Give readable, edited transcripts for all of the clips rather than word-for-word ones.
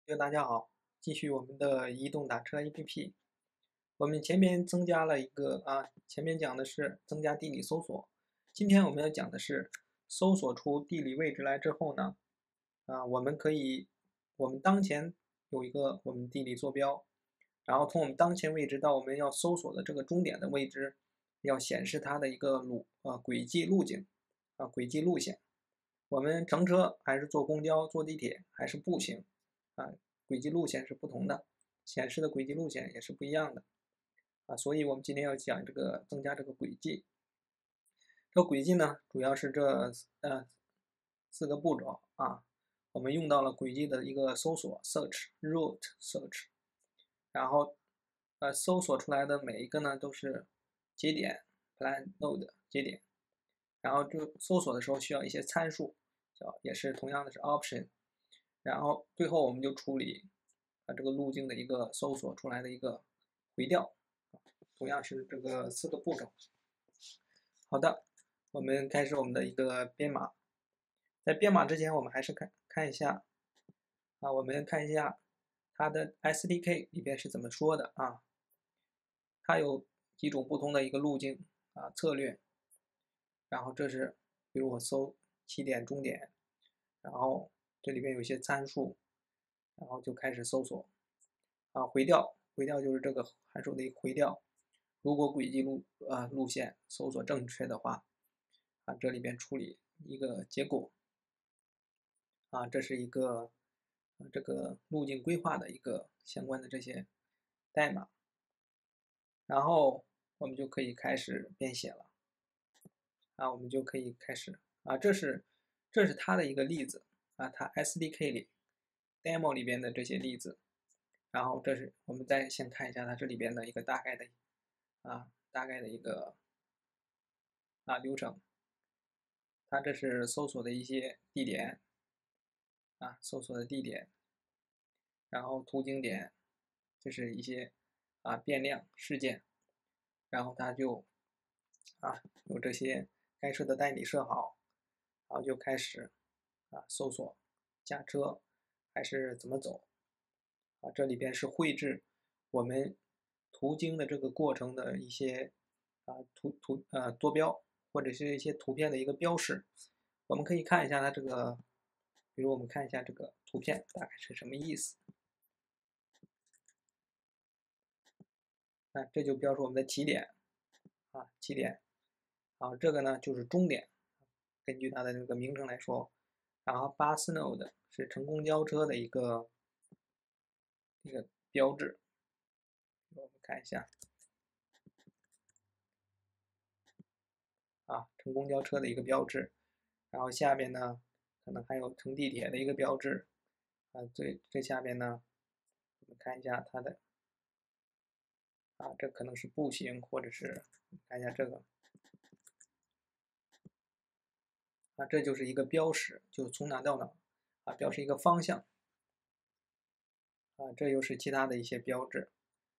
学大家好，继续我们的移动打车 APP。我们前面增加了一个前面讲的是增加地理搜索，今天我们要讲的是搜索出地理位置来之后呢，我们当前有一个我们地理坐标，然后从我们当前位置到我们要搜索的这个终点的位置，要显示它的一个轨迹路径轨迹路线。我们乘车还是坐公交、坐地铁还是步行啊，轨迹路线是不同的，显示的轨迹路线也是不一样的所以我们今天要讲这个增加这个轨迹。这个轨迹呢，主要是这四个步骤我们用到了轨迹的一个搜索 search route search， 然后搜索出来的每一个呢都是节点 plan node 节点，然后就搜索的时候需要一些参数，也是同样的是 option， 然后最后我们就处理这个路径的一个搜索出来的一个回调，同样是这个四个步骤。好的，我们开始我们的一个编码。在编码之前，我们还是看一下我们看一下它的 SDK 里边是怎么说的它有几种不同的一个路径策略。然后这是比如我搜起点终点，然后这里边有一些参数，然后就开始搜索回调就是这个函数的一个回调。如果轨迹路线搜索正确的话这里边处理一个结果这是一个这个路径规划的一个相关的这些代码，然后我们就可以开始编写了我们就可以开始这是它的一个例子它 SDK 里 demo 里边的这些例子，然后这是我们再先看一下它这里边的一个大概的一个流程。它这是搜索的一些地点搜索的地点，然后途经点，这是一些变量事件，然后它就有这些该设的代理设好，然后就开始搜索驾车还是怎么走这里边是绘制我们途经的这个过程的一些坐标或者是一些图片的一个标识。我们可以看一下它这个，比如我们看一下这个图片大概是什么意思这就标注我们的起点起点这个呢就是终点，根据它的这个名称来说。然后 bus node 是乘公交车的一个标志，我们看一下乘公交车的一个标志。然后下面呢可能还有乘地铁的一个标志最下面呢我们看一下它的这可能是步行，或者是看一下这个这就是一个标识，就从哪到哪标示一个方向这又是其他的一些标志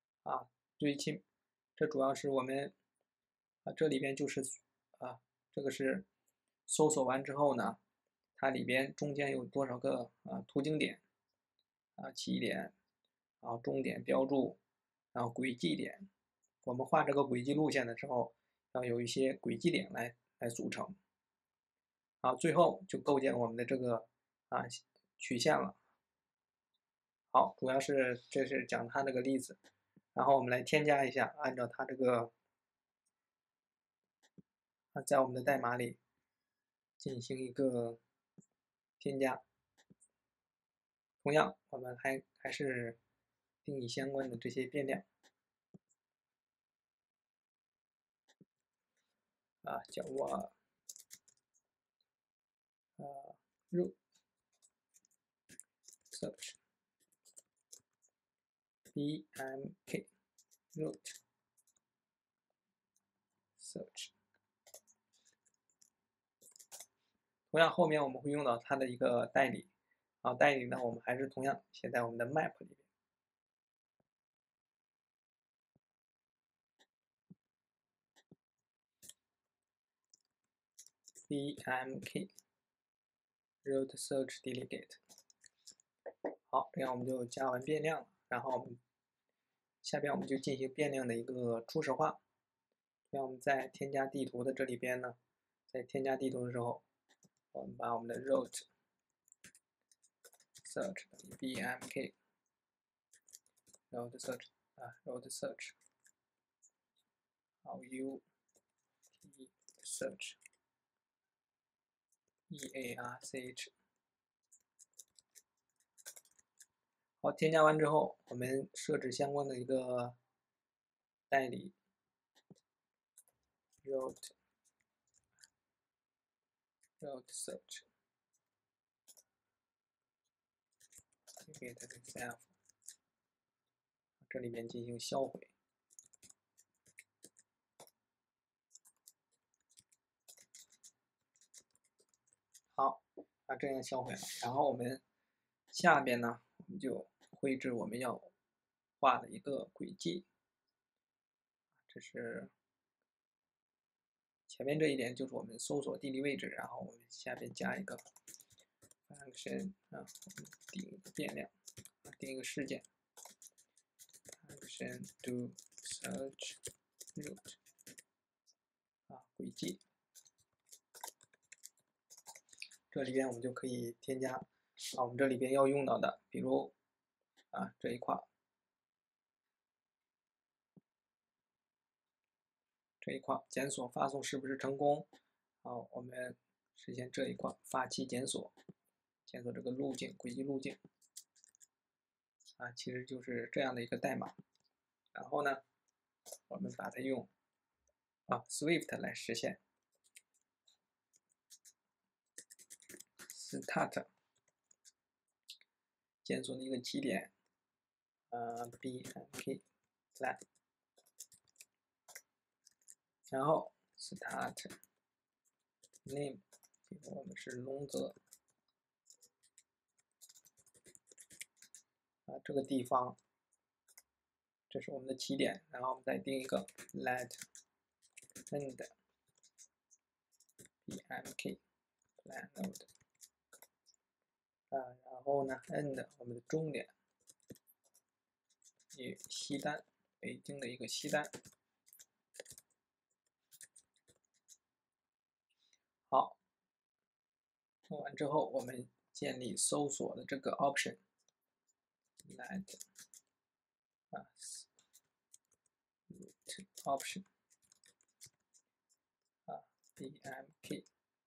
这主要是我们这里边就是这个是搜索完之后呢，它里边中间有多少个途经点起点，然后终点标注，然后轨迹点。我们画这个轨迹路线的时候，要有一些轨迹点来组成最后就构建我们的这个曲线了。好，主要是这是讲它这个例子，然后我们来添加一下，按照它这个在我们的代码里进行一个添加。同样，我们还是定义相关的这些变量叫我route search bmk route search。同样后面我们会用到它的一个代理代理呢我们还是同样写在我们的 map 里边。bmk route search delegate。 好，这样我们就加完变量了，然后下边我们就进行变量的一个初始化。让我们在添加地图的这里边呢，在添加地图的时候，我们把我们的 route search 等于 bmk route search route search 好 u t search earch 好，添加完之后，我们设置相关的一个代理 route search get itself 这里面进行销毁。好，这样销毁了。然后我们下边呢，我们就绘制我们要画的一个轨迹。这是前面这一点就是我们搜索地理位置，然后我们下边加一个 function 我们定一个变量，定一个事件 function do search route 轨迹。这里边我们就可以添加我们这里边要用到的，比如这一块，检索发送是不是成功？好，我们实现这一块发起检索，检索这个路径轨迹路径其实就是这样的一个代码。然后呢，我们把它用Swift 来实现 start 检索的一个起点bmk flat 然后 start name 比如我们是龙泽这个地方，这是我们的起点，然后我们再定一个 let end bmk flat node 然后呢 end 我们的终点与西单，北京的一个西单。好，弄完之后，我们建立搜索的这个 option let route option bmk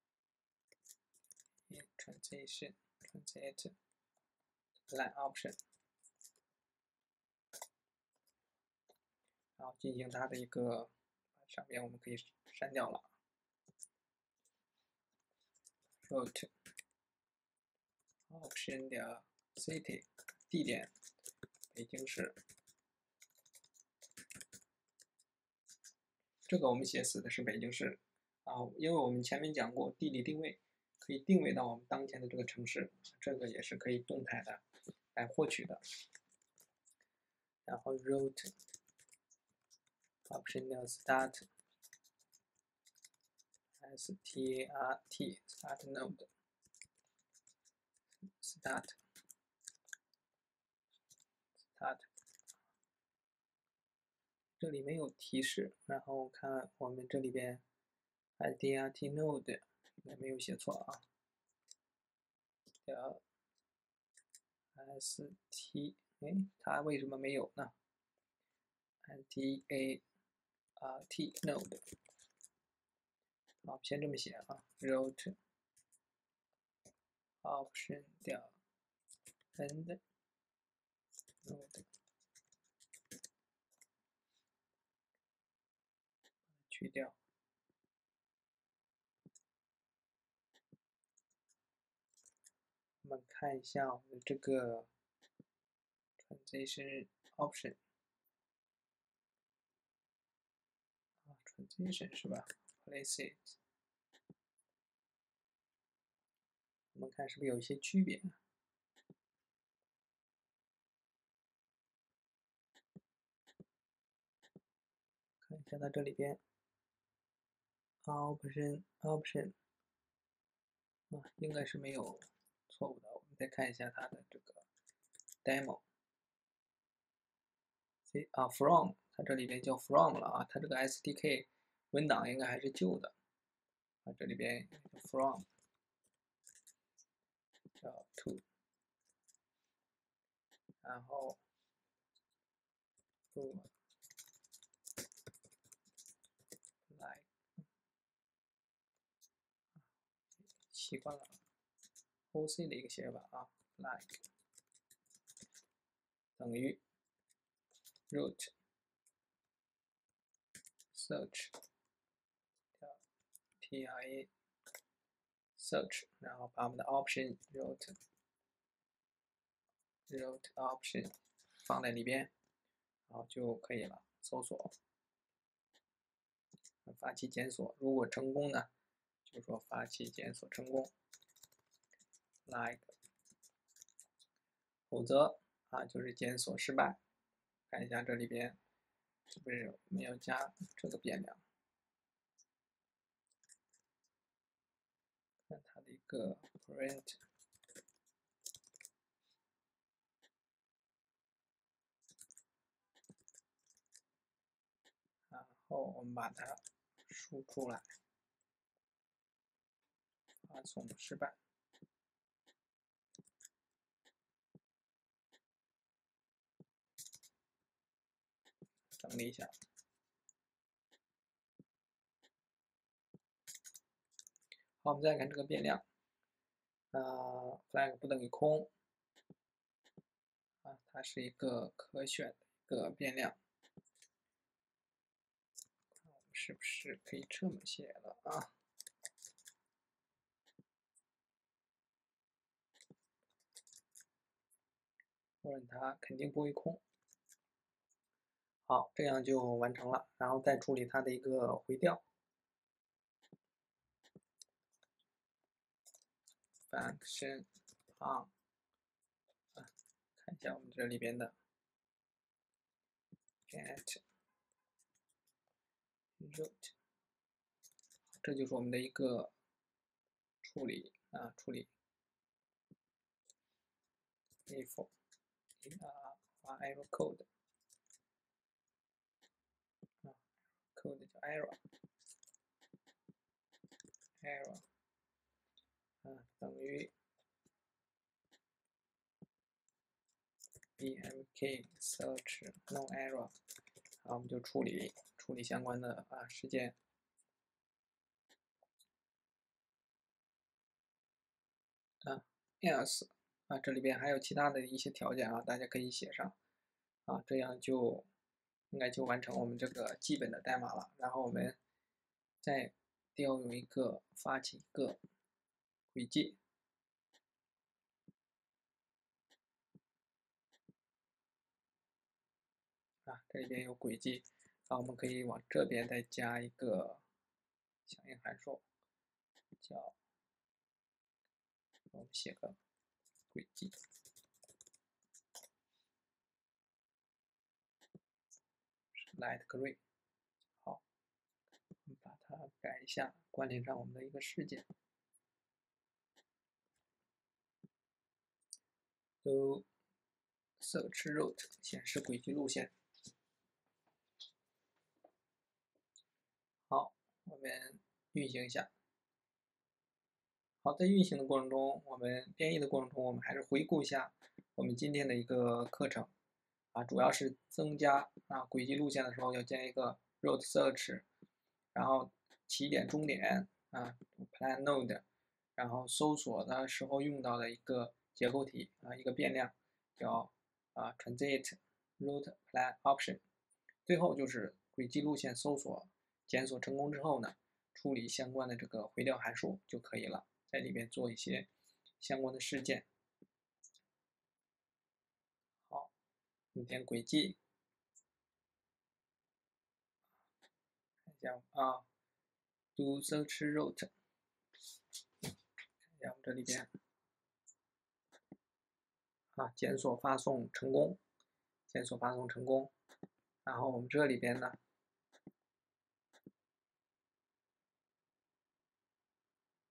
transition let option 然后进行它的一个上面我们可以删掉了 route option 点 city 地点北京市，这个我们写死的是北京市因为我们前面讲过地理定位可以定位到我们当前的这个城市，这个也是可以动态的来获取的。然后 route option 点 start start node start 这里没有提示，然后看我们这里边 start node 也没有写错st 它为什么没有呢 start node 好，先这么写route option 点 end node 去掉。我们看一下我们这个 transition option transition 是吧 ？place it 我们看是不是有一些区别？看一下它这里边option 应该是没有错误的。我们再看一下它的这个 demo。from 它这里边叫 from 了啊，它这个 SDK 文档应该还是旧的啊，这里边 from 叫 to， 然后 to like 习惯了 OC 的一个写法啊 ，like 等于 root search 叫 TIA search， 然后把我们的 option root option 放在里边，然后就可以了。搜索，发起检索，如果成功呢，就说发起检索成功 ，like， 否则啊就是检索失败。看一下这里边是不是没有加这个变量，看它的一个 print。然后我们把它输出来，发送失败。整理一下。好，我们再看这个变量，flag 不等于空，啊，它是一个可选的一个变量。我们是不是可以这么写了啊？默认它肯定不会空。好，这样就完成了，然后再处理它的一个回调。function on， 看一下我们这里边的 get root， 这就是我们的一个处理处理 if error code， code 叫 error 等于 bmk search no error， 然后我们就处理相关的事件。else 这里边还有其他的一些条件大家可以写上这样就应该就完成我们这个基本的代码了。然后我们再调用一个发起一个轨迹这里边有轨迹，我们可以往这边再加一个响应函数，叫我们写个轨迹。light gray， 好，我们把它改一下，关联上我们的一个事件。都 search route 显示轨迹路线。好，我们运行一下。好，在运行的过程中，我们编译的过程中，我们还是回顾一下我们今天的一个课程主要是增加轨迹路线的时候要加一个 route search， 然后起点终点plan node， 然后搜索的时候用到的一个结构体一个变量叫transit route plan option， 最后就是轨迹路线搜索检索成功之后呢，处理相关的这个回调函数就可以了，在里面做一些相关的事件。好，我们点轨迹，看一下do search route， 看一下我们这里边检索发送成功，检索发送成功。然后我们这里边呢，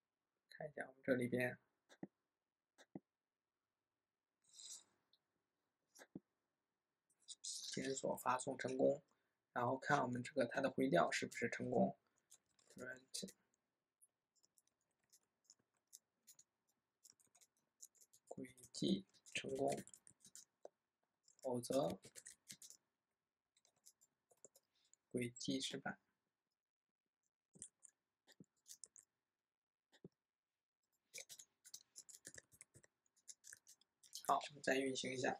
看一下我们这里边检索发送成功，然后看我们这个它的回调是不是成功。轨迹成功，否则轨迹失败。好，我们再运行一下。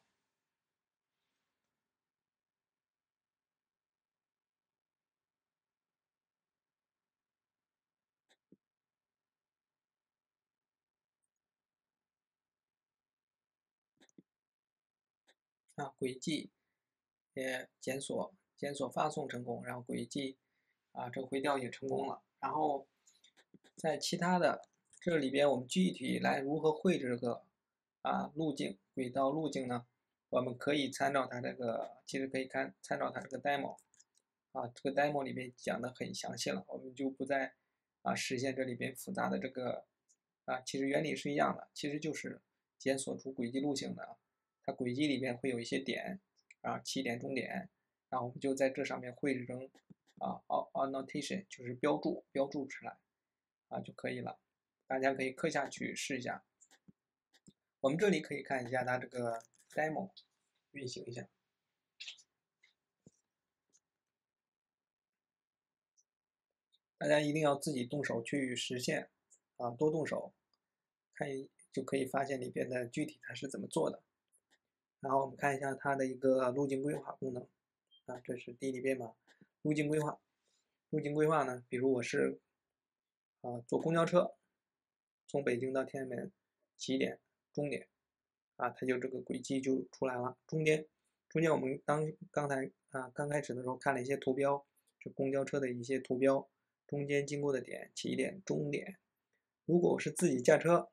轨迹也检索发送成功，然后轨迹这个回调也成功了。然后在其他的这里边，我们具体来如何绘制这个路径轨道路径呢？我们可以参照它这个，其实可以参照它这个 demo 这个 demo 里面讲的很详细了，我们就不再实现这里边复杂的这个其实原理是一样的，其实就是检索出轨迹路径的，它轨迹里面会有一些点起点终点，然后我们就在这上面绘制成annotation 就是标注出来就可以了，大家可以刻下去试一下。我们这里可以看一下它这个 demo 运行一下。大家一定要自己动手去实现多动手，就可以发现里边的具体它是怎么做的。然后我们看一下它的一个路径规划功能这是第一编码路径规划。路径规划呢，比如我是坐公交车从北京到天安门起点终点它就这个轨迹就出来了。中间我们刚才刚开始的时候看了一些图标，这公交车的一些图标，中间经过的点起点终点。如果我是自己驾车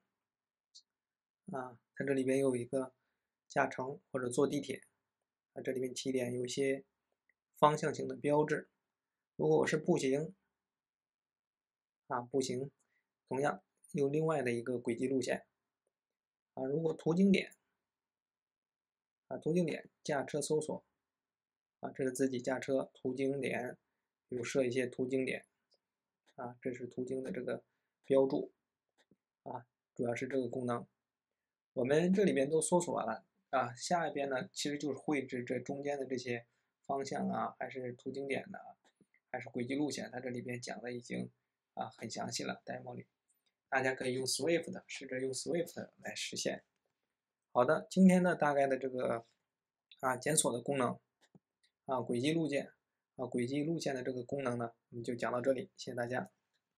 它这里边有一个驾乘或者坐地铁这里面起点有一些方向性的标志。如果我是步行步行同样有另外的一个轨迹路线如果途经点途经点驾车搜索这是自己驾车途经点，比如设一些途经点这是途经的这个标注主要是这个功能。我们这里边都搜索完了下一边呢其实就是绘制这中间的这些方向还是途经点的，还是轨迹路线，它这里边讲的已经很详细了 demo 里，大家可以用 Swift 试着用 Swift 来实现。好的，今天的大概的这个检索的功能轨迹路线的这个功能呢，我们就讲到这里，谢谢大家。